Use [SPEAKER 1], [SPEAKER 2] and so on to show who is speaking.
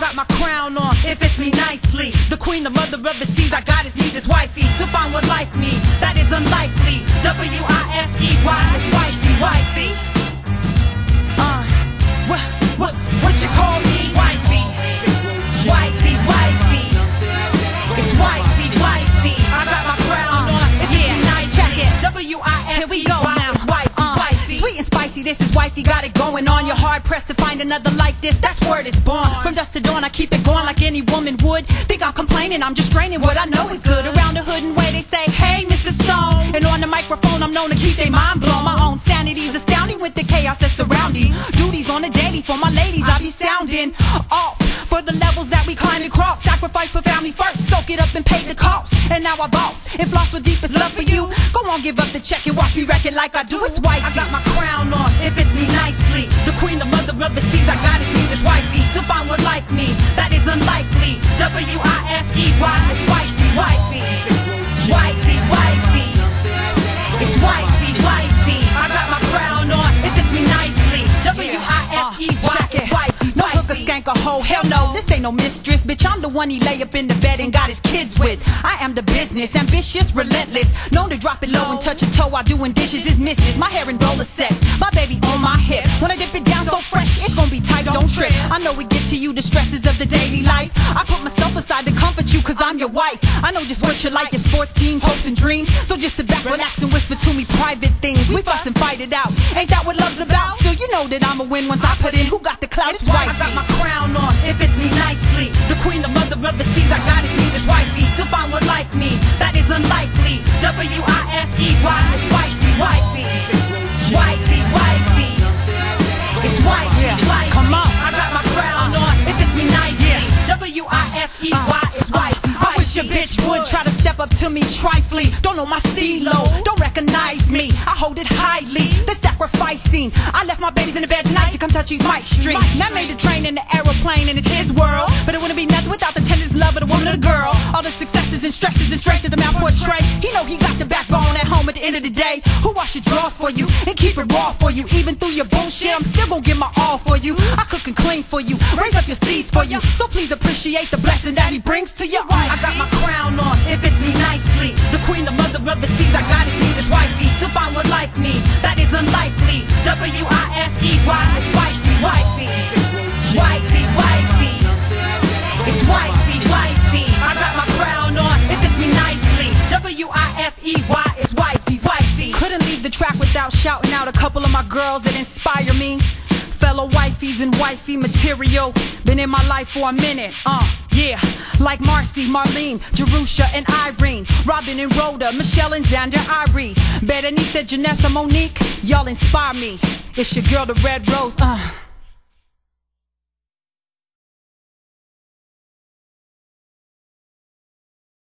[SPEAKER 1] got my crown on, it fits me nicely. The queen, the mother of the seas, I got his needs, his wifey. To find one like me, that is unlikely. W-I-F-E-Y, is wifey, wifey. What you call me? Wifey, wifey, wifey. It's wifey, wifey. I got my crown on, it fits me nice. Check it, W-I-F-E-Y,
[SPEAKER 2] here we go now.
[SPEAKER 1] is wifey, wifey.
[SPEAKER 2] Sweet and spicy, this is wifey, got it going on. You're hard pressed to find another like this, that's word is born. From dusk to dawn, I keep it going like any woman would. Think I'm complaining, I'm just straining what I know is good. Around the hood and way they say, hey, Mr. Stone. And on the microphone, I'm known to keep their mind blown. My own sanity's astounding with the chaos that's surrounding. Duties on the daily for my ladies, I be sounding off for the levels that we climb and cross. Sacrifice, put family first, soak it up and pay the cost. And now I boss, and floss with deepest love for you. Go on, give up the check and watch me wreck it like I do. It's wifey.
[SPEAKER 1] I got my crown on, it fits me nicely. The queen, the mother of the seas, I got his needs, his wifey. To find one like me, that is unlikely. W-I-F-E-Y, is wifey, wifey. Wifey, wifey. It's wifey, wifey. I got my crown on, it fits me nicely. W-I-F-E-Y, is wifey,
[SPEAKER 2] No hook or
[SPEAKER 1] wifey.
[SPEAKER 2] skank a hoe, hell no, this ain't no mistress. Bitch, I'm the one he lay up in the bed and got his kids with. I am the business, ambitious, relentless. Known to drop it low and touch a toe while doing dishes is misses. My hair and roller sets, my baby on my hip. When I dip it down so fresh, it's gonna be tight, don't trip. I know we get to you, the stresses of the daily life. I put myself aside to comfort you, cause I'm your wife. I know just what you like, your sports team, hopes and dreams. So just sit back, relax and whisper to me private things. We fuss and fight it out, ain't that what love's about? Still, you know that I'ma win once I put in. Who got the clout? It's
[SPEAKER 1] I
[SPEAKER 2] wifey.
[SPEAKER 1] got my crown on, it fits me nicely. The queen, the mother of the seas, I got his needs, his wifey. To find one like me, that is unlikely. W-I-F-E-Y, is wifey, wifey. Wifey, wifey. It's wifey, wifey.
[SPEAKER 2] Come on.
[SPEAKER 1] I got my crown on, it fits me nicely. W-I-F-E-Y, is wifey,
[SPEAKER 2] I wish a bitch would try to step up to me trifling. Don't know my stilo, don't recognize me. I hold it highly, the sacrificing. I left my babies in the bed tonight to come touch these mic strings. Man made the train in the aeroplane and it's his world, but it wouldn't be nothing without the tenderness, love of the woman or the girl. All the successes and stresses and strength of the man portray. He know he got the backbone at home at the end of the day. Who wash your drawers for you and keep it raw for you. Even through your bullshit, I'm still gonna give my all for you. I cook and clean for you, raise up your seeds for you. So please appreciate the blessing that he brings to your wife.
[SPEAKER 1] I got my crown on, it fits me nicely. The queen, the mother of the seas, I got his needs, his wifey. To find one like me, that is unlikely. W-I-F-E-Y, is wifey, wifey. Wifey, wifey. It's wifey, wifey. I got my crown on, it fits me nicely. W-I-F-E-Y, is wifey, wifey.
[SPEAKER 2] Couldn't leave the track without shouting out a couple of my girls that inspire me. Fellow wifeys and wifey material. Been in my life for a minute, yeah. Like Marcy, Marlene, Jerusha and Irene, Robin and Rhoda, Michelle and Xander, Irie, Berenice, Janessa, Monique. Y'all inspire me. It's your girl, the Red Rose,